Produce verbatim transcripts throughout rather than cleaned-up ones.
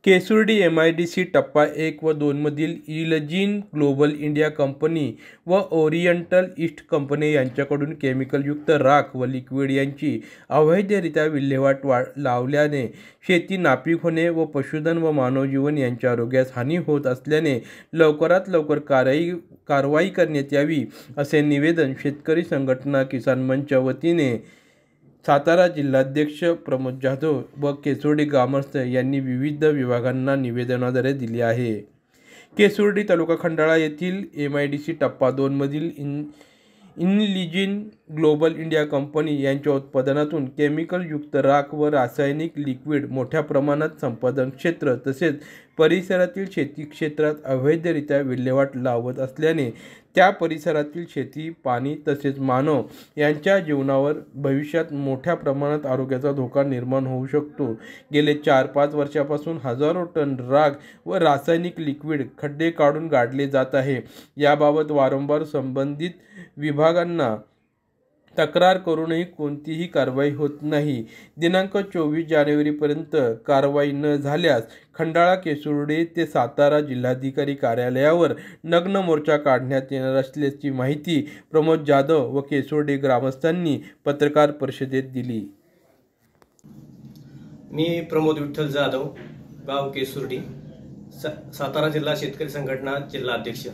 केसुर्डी M I D C टप्पा एक व दोनमधील इल्जिन ग्लोबल इंडिया कंपनी व ओरिएंटल ईस्ट कंपनी यांच्याकडून केमिकलयुक्त राख व लिक्विड यांची अवैधरित्या विल्हेवाट वा लावल्याने शेती नापीक होणे व पशुधन व मानवजीवन यांच्या आरोग्यास हानी होत असल्याने लवकरात लवकर कारवाई कारवाई करण्यात यावी असे निवेदन शेतकरी संघटना किसान मंचच्या वतीने सातारा जिल्हाध्यक्ष प्रमोद जाधव व केसुर्डी ग्रामस्थ यांनी विविध विभागांना निवेदनाद्वारे दिले आहे। केसुर्डी तालुका खंडाळा येथील एम आय डी सी टप्पा दोन मधील इन इनलिजिन ग्लोबल इंडिया कंपनी यांच्या उत्पादनातून केमिकलयुक्त राख व रासायनिक लिक्विड मोठ्या प्रमाणात संपादन क्षेत्र तसेच परिसरातील शेती क्षेत्रात अवैधरित्या विल्हेवाट लावत असल्याने त्या परिसरातील शेती पाणी तसेच मानव यांच्या जीवनावर भविष्यात मोठ्या प्रमाणात आरोग्याचा धोका निर्माण होऊ शकतो। गेले चार पाच वर्षापासून हजारो टन राख व रासायनिक लिक्विड खड्डे काढून गाडले जात आहे। याबाबत वारंवार संबंधित विभागांना तक्रार करूनही कोणतीही कारवाई होत नाही। दिनांक चोवीस जानेवारीपर्यंत कारवाई न झाल्यास खंडाळा केसुर्डी ते सातारा जिल्हाधिकारी कार्यालयावर नग्न मोर्चा काढण्यात येणार असल्याची माहिती प्रमोद जाधव व केसुर्डी ग्रामस्थांनी पत्रकार परिषदेत दिली। मी प्रमोद विठ्ठल जाधव, गाव केसुर्डी, सातारा जिल्हा शेतकरी संघटना जिल्हा अध्यक्ष।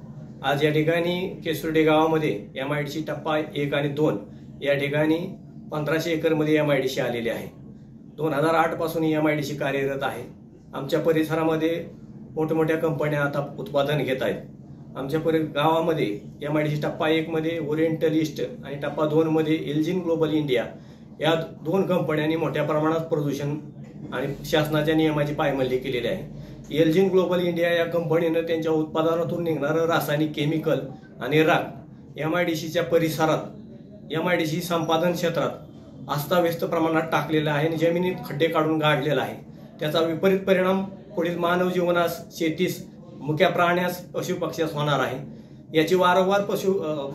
आज या ठिकाणी केसुर्डी गावामध्ये एम आय डी सी टप्पा एक आणि दोन या ठिकाणी पंधराशे एकर मध्ये एम आय डी सी आलेली आहे। दोन हजार आठ पासून एम आय डी सी कार्यरत आहे। आमच्या परिसरामध्ये मोठमोठ्या कंपन्या आता उत्पादन घेत आहेत। आमच्या परि गावामध्ये एम आय डी सी टप्पा एक मध्ये ओरिएंटल ईस्ट आणि टप्पा दोन मध्ये इल्जिन ग्लोबल इंडिया या दोन कंपन्यांनी मोठ्या प्रमाणात प्रदूषण आणि शासनाच्या नियमाची पायमल्ली केलेली आहे। इल्जिन ग्लोबल इंडिया या कंपनीने त्यांच्या उत्पादनातून निघणारं रासायनिक केमिकल आणि राख एम आय डी सीच्या परिसरात एम आय डी सी संपादन क्षेत्रात अस्ताव्यस्त प्रमाणात टाकलेला आहे आणि जमिनीत खड्डे काढून गाडलेला आहे। त्याचा विपरीत परिणाम पुढील मानव जीवनास, शेतीस, मुक्या प्राण्यास, पशुपक्ष्यास होणार आहे। याची वारंवार पशु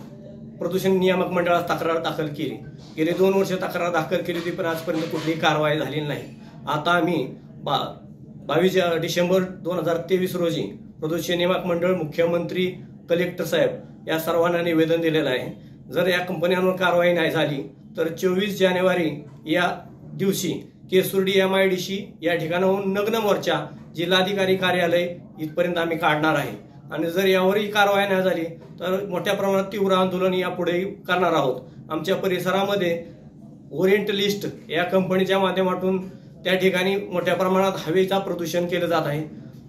प्रदूषण नियामक मंडळात तक्रार दाखल केली। गेली दोन वर्ष तक्रार दाखल केली होती पण आजपर्यंत कुठलीही कारवाई झालेली नाही। आता आम्ही बा बावीस डिसेंबर दोन हजार तेवीस रोजी प्रदूषण नियामक मंडळ, मुख्यमंत्री, कलेक्टर साहेब या सर्वांना निवेदन दिलेलं आहे। जर या कंपन्यांवर कारवाई नाही झाली तर चोवीस जानेवारी या दिवशी Kesurdi M I D C या ठिकाणाहून नग्न मोर्चा जिल्हाधिकारी कार्यालय इथपर्यंत आम्ही काढणार आहे आणि जर यावरही कारवाई नाही झाली तर मोठ्या प्रमाणात तीव्र आंदोलन यापुढे करणार आहोत। आमच्या परिसरामध्ये ओरिएंटल ईस्ट या कंपनीच्या माध्यमातून त्या ठिकाणी मोठ्या प्रमाणात हवेचा प्रदूषण केलं जात आहे।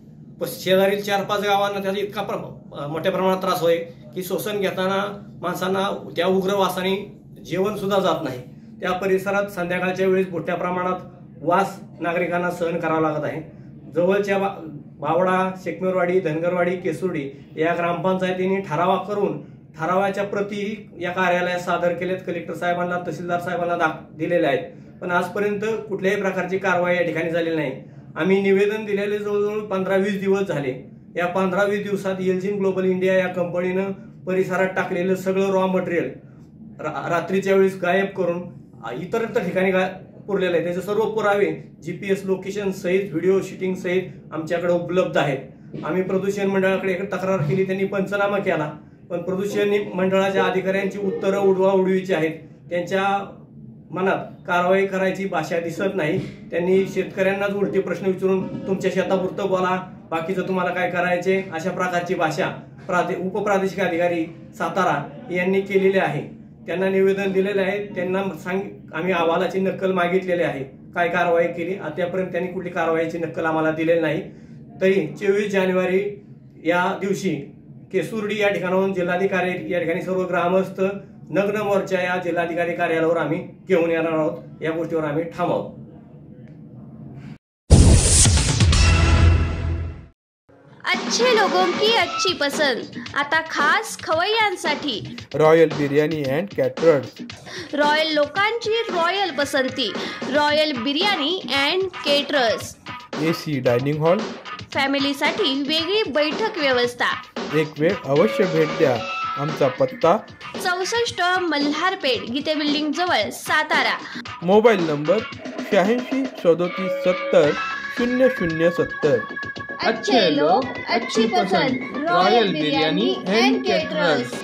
शेजारील चार पाच गावांना त्याचा इतका मोठ्या प्रमाणात त्रास होय की श्वसन घेताना माणसांना त्या उग्र वासाने जेवण सुद्धा जात नाही। त्या परिसरात संध्याकाळच्या वेळेस मोठ्या प्रमाणात वास नागरिकांना सहन करावा लागत आहे। जवळच्या बावडा, शेकमेरवाडी, धनगरवाडी, केसुर्डी या ग्रामपंचायतींनी ठराव करून ठरावाच्या प्रती या कार्यालयात सादर केलेत, कलेक्टर साहेबांना, तहसीलदार साहेबांना दिलेल्या आहेत पण आजपर्यंत कुठल्याही प्रकारची कारवाई या ठिकाणी झालेली नाही। आम्ही निवेदन दिलेले जवळजवळ पंधरा वीस दिवस झाले। या पंधरा वीस दिवसात इल्जिन ग्लोबल इंडिया या कंपनीनं परिसरात टाकलेलं सगळं रॉ मटेरियल रात्रीच्या वेळेस गायब करून इतर ठिकाणी पुरलेलं आहे। त्याचे सर्व पुरावे जीपीएस लोकेशन सहित, व्हिडिओ शूटिंग सहित आमच्याकडे उपलब्ध आहेत। आम्ही प्रदूषण मंडळाकडे एक तक्रार केली, त्यांनी पंचनामा केला पण प्रदूषण मंडळाच्या अधिकाऱ्यांची उत्तरं उडवा उडवीची आहेत। त्यांच्या मनात कारवाई करायची भाषा दिसत नाही। त्यांनी शेतकऱ्यांनाच उलटे प्रश्न विचारून तुमच्या शेतापुरतं बोला, बाकीचं तुम्हाला काय करायचे अशा प्रकारची भाषा प्रादे उपप्रादेशिक अधिकारी सातारा यांनी केलेली आहे। त्यांना निवेदन दिलेले आहे, त्यांना सांग आम्ही अहवालाची नक्कल मागितलेली आहे, काय कारवाई केली आतापर्यंत त्यांनी कुठली कारवाईची नक्कल आम्हाला दिलेली नाही। तरी चोवीस जानेवारी या दिवशी केसुर्डी या ठिकाणाहून जिल्हाधिकारी या ठिकाणी सर्व ग्रामस्थ नग्न मोर्चा या जिल्हाधिकारी कार्यालयावर आम्ही घेऊन येणार आहोत। या गोष्टीवर आम्ही ठाम आहोत। अच्छे लोगों की अच्छी पसंद आता खास खवय्यांसाठी royal biryani and caterers. Royal लोकांची रॉयल पसंती, royal biryani and caterers. AC dining hall, फॅमिलीसाठी वेगळी बैठक व्यवस्था। एक वेळ अवश्य भेट द्या। आमचा पत्ता चौसष्ट मल्हारपेठ, गीते बिल्डिंग जवळ, सातारा। मोबाईल नंबर शहाऐंशी सदोतीस सत्तर शून्य शून्य सत्तर. अच्छे लोक अच्छी पसंद, रॉयल बिर्याणी अँड केटरर्स.